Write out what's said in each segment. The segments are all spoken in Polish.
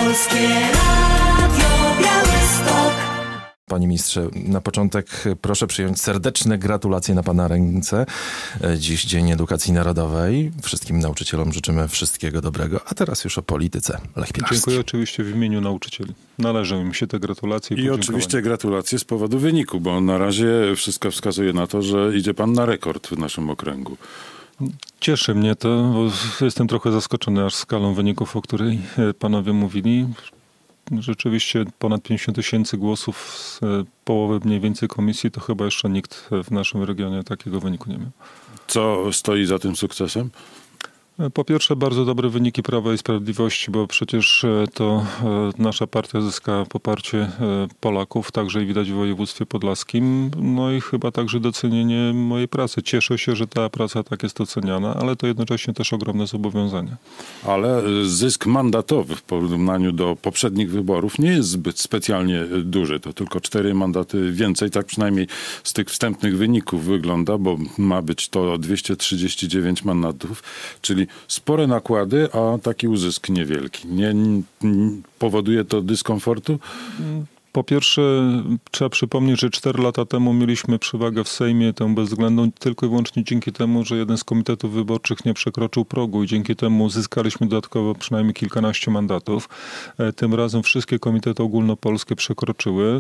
Polskie Radio Białystok. Panie ministrze, na początek proszę przyjąć serdeczne gratulacje na pana ręce. Dziś Dzień Edukacji Narodowej. Wszystkim nauczycielom życzymy wszystkiego dobrego. A teraz już o polityce. Lech Pilarski. Dziękuję oczywiście w imieniu nauczycieli. Należą im się te gratulacje I oczywiście gratulacje z powodu wyniku, bo na razie wszystko wskazuje na to, że idzie pan na rekord w naszym okręgu. Cieszy mnie to, bo jestem trochę zaskoczony aż skalą wyników, o której panowie mówili. Rzeczywiście ponad 50 000 głosów z połowy mniej więcej komisji, to chyba jeszcze nikt w naszym regionie takiego wyniku nie miał. Co stoi za tym sukcesem? Po pierwsze bardzo dobre wyniki Prawa i Sprawiedliwości, bo przecież to nasza partia zyskała poparcie Polaków, także i widać w województwie podlaskim, no i chyba także docenienie mojej pracy. Cieszę się, że ta praca tak jest oceniana, ale to jednocześnie też ogromne zobowiązanie. Ale zysk mandatowy w porównaniu do poprzednich wyborów nie jest zbyt specjalnie duży. To tylko 4 mandaty więcej, tak przynajmniej z tych wstępnych wyników wygląda, bo ma być to 239 mandatów, czyli spore nakłady, a taki uzysk niewielki. Nie powoduje to dyskomfortu? Po pierwsze, trzeba przypomnieć, że 4 lata temu mieliśmy przewagę w Sejmie, tę bezwzględną, tylko i wyłącznie dzięki temu, że jeden z komitetów wyborczych nie przekroczył progu i dzięki temu uzyskaliśmy dodatkowo przynajmniej kilkanaście mandatów. Tym razem wszystkie komitety ogólnopolskie przekroczyły.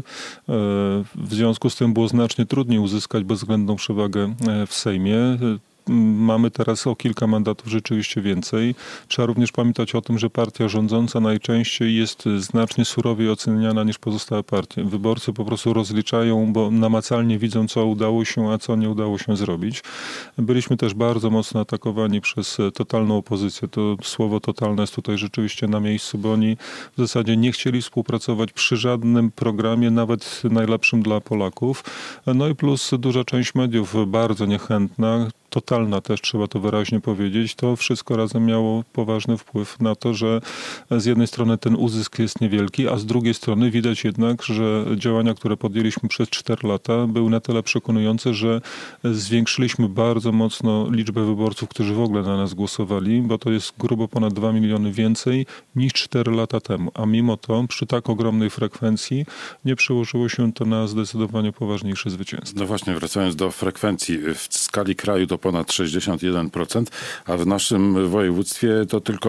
W związku z tym było znacznie trudniej uzyskać bezwzględną przewagę w Sejmie. Mamy teraz o kilka mandatów rzeczywiście więcej. Trzeba również pamiętać o tym, że partia rządząca najczęściej jest znacznie surowiej oceniana niż pozostałe partie. Wyborcy po prostu rozliczają, bo namacalnie widzą, co udało się, a co nie udało się zrobić. Byliśmy też bardzo mocno atakowani przez totalną opozycję. To słowo totalne jest tutaj rzeczywiście na miejscu, bo oni w zasadzie nie chcieli współpracować przy żadnym programie, nawet najlepszym dla Polaków. No i plus duża część mediów bardzo niechętna, totalna też, trzeba to wyraźnie powiedzieć, to wszystko razem miało poważny wpływ na to, że z jednej strony ten uzysk jest niewielki, a z drugiej strony widać jednak, że działania, które podjęliśmy przez 4 lata były na tyle przekonujące, że zwiększyliśmy bardzo mocno liczbę wyborców, którzy w ogóle na nas głosowali, bo to jest grubo ponad 2 miliony więcej niż 4 lata temu, a mimo to przy tak ogromnej frekwencji nie przełożyło się to na zdecydowanie poważniejsze zwycięstwo. No właśnie, wracając do frekwencji, w skali kraju to ponad 61%, a w naszym województwie to tylko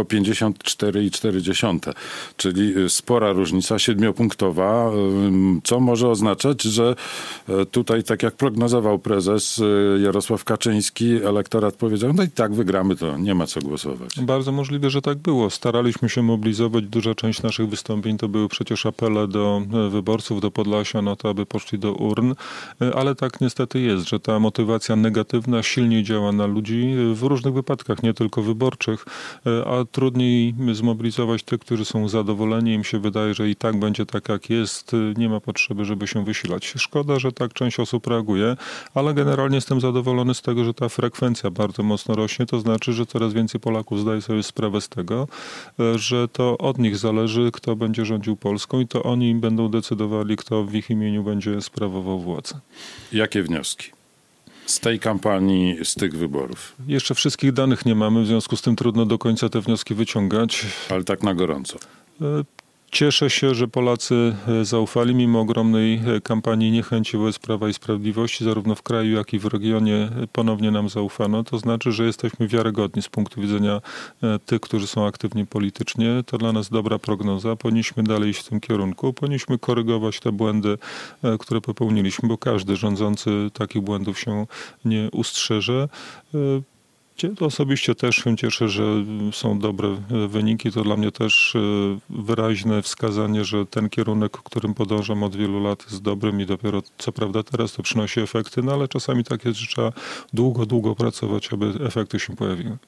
54,4%, czyli spora różnica 7-punktowa, co może oznaczać, że tutaj, tak jak prognozował prezes Jarosław Kaczyński, elektorat powiedział, no i tak wygramy, to nie ma co głosować. Bardzo możliwe, że tak było. Staraliśmy się mobilizować, duża część naszych wystąpień to były przecież apele do wyborców, do Podlasia, no to aby poszli do urn, ale tak niestety jest, że ta motywacja negatywna silniej działa na ludzi w różnych wypadkach, nie tylko wyborczych, a trudniej zmobilizować tych, którzy są zadowoleni. Im się wydaje, że i tak będzie tak, jak jest. Nie ma potrzeby, żeby się wysilać. Szkoda, że tak część osób reaguje, ale generalnie jestem zadowolony z tego, że ta frekwencja bardzo mocno rośnie. To znaczy, że coraz więcej Polaków zdaje sobie sprawę z tego, że to od nich zależy, kto będzie rządził Polską i to oni będą decydowali, kto w ich imieniu będzie sprawował władzę. Jakie wnioski z tej kampanii, z tych wyborów? Jeszcze wszystkich danych nie mamy, w związku z tym trudno do końca te wnioski wyciągać. Ale tak na gorąco. Cieszę się, że Polacy zaufali mimo ogromnej kampanii niechęci wobec Prawa i Sprawiedliwości, zarówno w kraju, jak i w regionie ponownie nam zaufano. To znaczy, że jesteśmy wiarygodni z punktu widzenia tych, którzy są aktywni politycznie. To dla nas dobra prognoza. Powinniśmy dalej iść w tym kierunku. Powinniśmy korygować te błędy, które popełniliśmy, bo każdy rządzący takich błędów się nie ustrzeże. Osobiście też się cieszę, że są dobre wyniki. To dla mnie też wyraźne wskazanie, że ten kierunek, którym podążam od wielu lat, jest dobrym i dopiero co prawda teraz to przynosi efekty, no ale czasami tak jest, że trzeba długo pracować, aby efekty się pojawiły.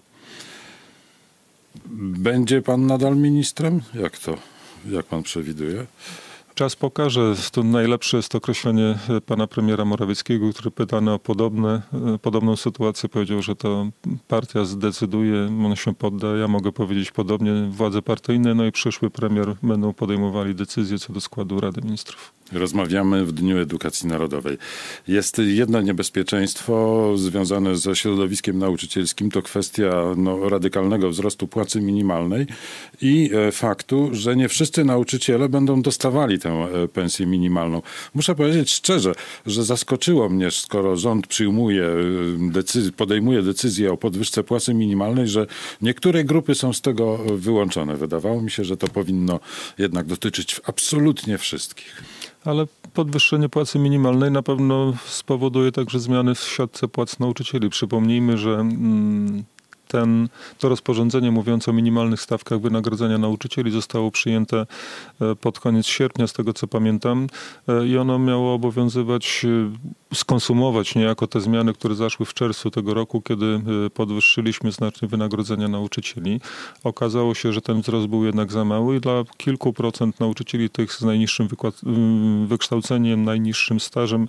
Będzie pan nadal ministrem? Jak pan przewiduje? Czas pokaże. To najlepsze jest określenie pana premiera Morawieckiego, który pytany o podobną sytuację powiedział, że to partia zdecyduje, on się podda. Ja mogę powiedzieć podobnie, władze partyjne, no i przyszły premier będą podejmowali decyzje co do składu Rady Ministrów. Rozmawiamy w Dniu Edukacji Narodowej. Jest jedno niebezpieczeństwo związane ze środowiskiem nauczycielskim, to kwestia radykalnego wzrostu płacy minimalnej i faktu, że nie wszyscy nauczyciele będą dostawali tę pensję minimalną. Muszę powiedzieć szczerze, że zaskoczyło mnie, skoro rząd podejmuje decyzję o podwyżce płacy minimalnej, że niektóre grupy są z tego wyłączone. Wydawało mi się, że to powinno jednak dotyczyć absolutnie wszystkich. Ale podwyższenie płacy minimalnej na pewno spowoduje także zmiany w siatce płac nauczycieli. Przypomnijmy, że to rozporządzenie mówiące o minimalnych stawkach wynagrodzenia nauczycieli zostało przyjęte pod koniec sierpnia, z tego co pamiętam, i ono miało obowiązywać, skonsumować niejako te zmiany, które zaszły w czerwcu tego roku, kiedy podwyższyliśmy znacznie wynagrodzenia nauczycieli. Okazało się, że ten wzrost był jednak za mały i dla kilku procent nauczycieli tych z najniższym wykształceniem, najniższym stażem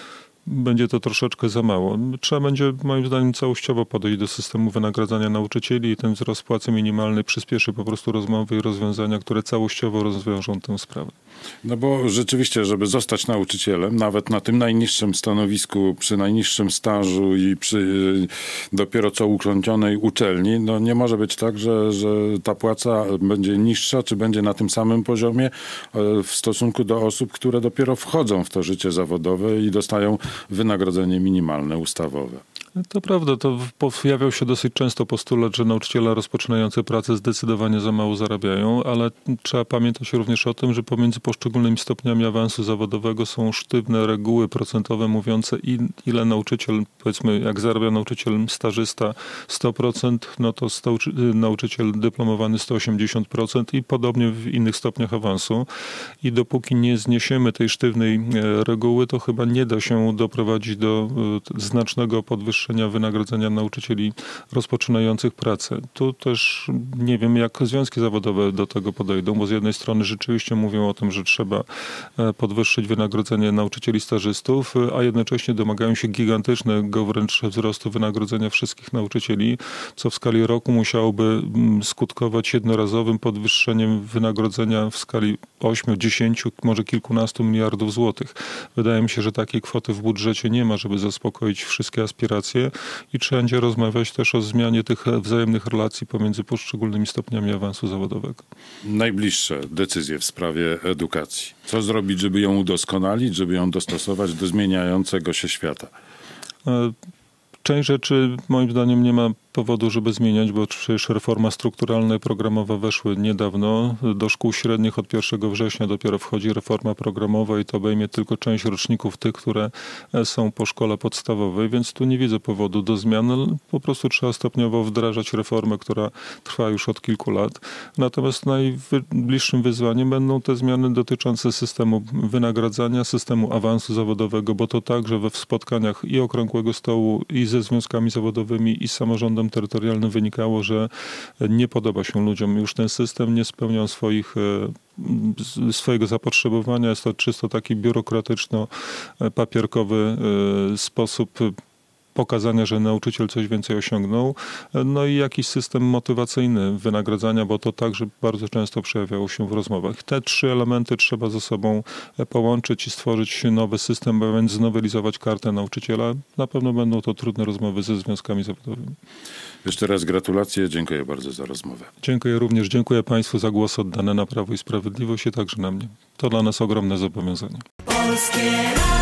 będzie to troszeczkę za mało. Trzeba będzie, moim zdaniem, całościowo podejść do systemu wynagradzania nauczycieli i ten wzrost płacy minimalnej przyspieszy po prostu rozmowy i rozwiązania, które całościowo rozwiążą tę sprawę. No bo rzeczywiście, żeby zostać nauczycielem, nawet na tym najniższym stanowisku, przy najniższym stażu i przy dopiero co ukończonej uczelni, nie może być tak, że ta płaca będzie niższa, czy będzie na tym samym poziomie w stosunku do osób, które dopiero wchodzą w to życie zawodowe i dostają wynagrodzenie minimalne ustawowe. To prawda, to pojawiał się dosyć często postulat, że nauczyciele rozpoczynający pracę zdecydowanie za mało zarabiają, ale trzeba pamiętać również o tym, że pomiędzy poszczególnymi stopniami awansu zawodowego są sztywne reguły procentowe mówiące, ile nauczyciel, powiedzmy, jak zarabia nauczyciel stażysta 100%, no to nauczyciel dyplomowany 180% i podobnie w innych stopniach awansu. I dopóki nie zniesiemy tej sztywnej reguły, to chyba nie da się doprowadzić do znacznego podwyższenia wynagrodzenia nauczycieli rozpoczynających pracę. Tu też nie wiem, jak związki zawodowe do tego podejdą, bo z jednej strony rzeczywiście mówią o tym, że trzeba podwyższyć wynagrodzenie nauczycieli stażystów, a jednocześnie domagają się gigantycznego wręcz wzrostu wynagrodzenia wszystkich nauczycieli, co w skali roku musiałoby skutkować jednorazowym podwyższeniem wynagrodzenia w skali 8, 10, może kilkunastu miliardów złotych. Wydaje mi się, że takiej kwoty w budżecie nie ma, żeby zaspokoić wszystkie aspiracje i trzeba będzie rozmawiać też o zmianie tych wzajemnych relacji pomiędzy poszczególnymi stopniami awansu zawodowego. Najbliższe decyzje w sprawie edukacji. Co zrobić, żeby ją udoskonalić, żeby ją dostosować do zmieniającego się świata? Część rzeczy moim zdaniem nie ma powodu, żeby zmieniać, bo przecież reforma strukturalna i programowa weszły niedawno. Do szkół średnich od 1 września dopiero wchodzi reforma programowa i to obejmie tylko część roczników tych, które są po szkole podstawowej, więc tu nie widzę powodu do zmian. Po prostu trzeba stopniowo wdrażać reformę, która trwa już od kilku lat. Natomiast najbliższym wyzwaniem będą te zmiany dotyczące systemu wynagradzania, systemu awansu zawodowego, bo to także we spotkaniach i Okrągłego Stołu, i ze związkami zawodowymi, i z samorządem terytorialnym wynikało, że nie podoba się ludziom już ten system, nie spełniał swojego zapotrzebowania. Jest to czysto taki biurokratyczno-papierkowy sposób pokazania, że nauczyciel coś więcej osiągnął, no i jakiś system motywacyjny wynagradzania, bo to także bardzo często przejawiało się w rozmowach. Te trzy elementy trzeba ze sobą połączyć i stworzyć nowy system, a więc znowelizować kartę nauczyciela. Na pewno będą to trudne rozmowy ze związkami zawodowymi. Jeszcze raz gratulacje, dziękuję bardzo za rozmowę. Dziękuję również, dziękuję Państwu za głos oddany na Prawo i Sprawiedliwość i także na mnie. To dla nas ogromne zobowiązanie. Polskie